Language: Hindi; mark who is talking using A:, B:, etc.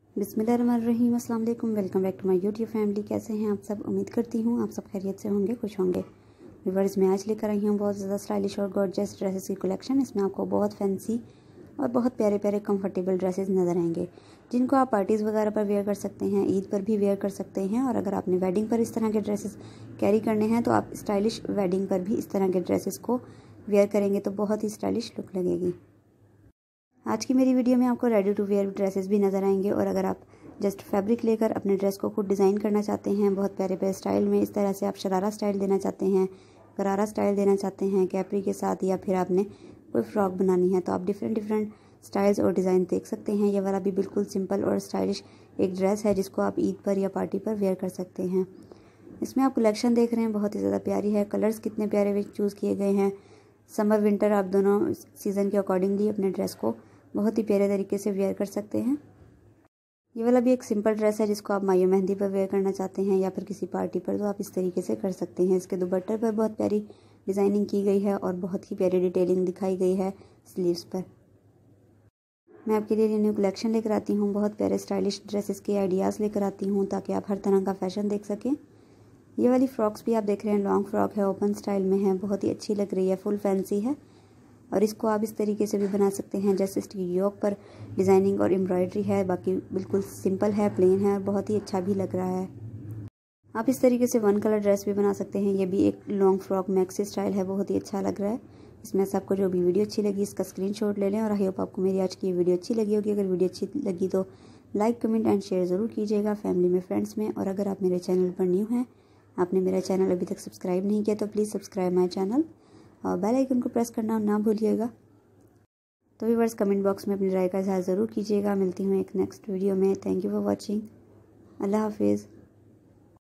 A: बिस्मिल्लाहिर्रहमानिर्रहीम, अस्सलाम वालेकुम। Welcome back to my YouTube family. कैसे हैं आप सब? उम्मीद करती हूँ आप सब खैरियत से होंगे, खुश होंगे। व्यूअर्स, मैं आज लेकर आई हूँ बहुत ज़्यादा स्टाइलिश और गॉर्जियस ड्रेसेस की कलेक्शन। इसमें आपको बहुत फैंसी और बहुत प्यारे प्यारे कंफर्टेबल ड्रेसेस नज़र आएंगे, जिनको आप पार्टीज़ वगैरह पर वेयर कर सकते हैं, ईद पर भी वेयर कर सकते हैं। और अगर आपने वेडिंग पर इस तरह के ड्रेसेस कैरी करने हैं तो आप स्टाइलिश वेडिंग पर भी इस तरह के ड्रेसेस को वेयर करेंगे तो बहुत ही स्टाइलिश लुक लगेगी। आज की मेरी वीडियो में आपको रेडी टू वेयर ड्रेसेस भी नज़र आएंगे। और अगर आप जस्ट फैब्रिक लेकर अपने ड्रेस को खुद डिज़ाइन करना चाहते हैं बहुत प्यारे प्यारे स्टाइल में, इस तरह से आप शरारा स्टाइल देना चाहते हैं, गरारा स्टाइल देना चाहते हैं कैपरी के साथ, या फिर आपने कोई फ्रॉक बनानी है, तो आप डिफरेंट स्टाइल्स और डिज़ाइन देख सकते हैं। ये वाला भी बिल्कुल सिंपल और स्टाइलिश एक ड्रेस है जिसको आप ईद पर या पार्टी पर वेयर कर सकते हैं। इसमें आप कलेक्शन देख रहे हैं, बहुत ही ज़्यादा प्यारी है। कलर्स कितने प्यारे चूज़ किए गए हैं। समर विंटर आप दोनों सीज़न के अकॉर्डिंगली अपने ड्रेस को बहुत ही प्यारे तरीके से वेयर कर सकते हैं। ये वाला भी एक सिंपल ड्रेस है जिसको आप मायो मेहंदी पर वेयर करना चाहते हैं या फिर किसी पार्टी पर, तो आप इस तरीके से कर सकते हैं। इसके दुपट्टे पर बहुत प्यारी डिज़ाइनिंग की गई है और बहुत ही प्यारी डिटेलिंग दिखाई गई है स्लीव्स पर। मैं आपके लिए न्यू कलेक्शन लेकर आती हूँ, बहुत प्यारे स्टाइलिश ड्रेसेस के आइडियाज़ लेकर आती हूँ ताकि आप हर तरह का फैशन देख सकें। ये वाली फ्रॉक्स भी आप देख रहे हैं, लॉन्ग फ्रॉक है, ओपन स्टाइल में है, बहुत ही अच्छी लग रही है, फुल फैंसी है। और इसको आप इस तरीके से भी बना सकते हैं जैसे इसकी योक पर डिज़ाइनिंग और एम्ब्रॉयडरी है, बाकी बिल्कुल सिंपल है, प्लेन है और बहुत ही अच्छा भी लग रहा है। आप इस तरीके से वन कलर ड्रेस भी बना सकते हैं। ये भी एक लॉन्ग फ्रॉक मैक्सी स्टाइल है, बहुत ही अच्छा लग रहा है। इसमें से आपको जो भी वीडियो अच्छी लगी इसका स्क्रीनशॉट ले लें। और आई होप आपको मेरी आज की वीडियो अच्छी लगी होगी। अगर वीडियो अच्छी लगी तो लाइक, कमेंट एंड शेयर ज़रूर कीजिएगा फैमिली में, फ्रेंड्स में। और अगर आप मेरे चैनल पर न्यू हैं, आपने मेरा चैनल अभी तक सब्सक्राइब नहीं किया, तो प्लीज़ सब्सक्राइब माई चैनल और बेल आइकन को प्रेस करना ना भूलिएगा। तो व्यूअर्स, कमेंट बॉक्स में अपनी राय का इज़हार ज़रूर कीजिएगा। मिलती हूँ एक नेक्स्ट वीडियो में। Thank you for watching. अल्लाह हाफिज़।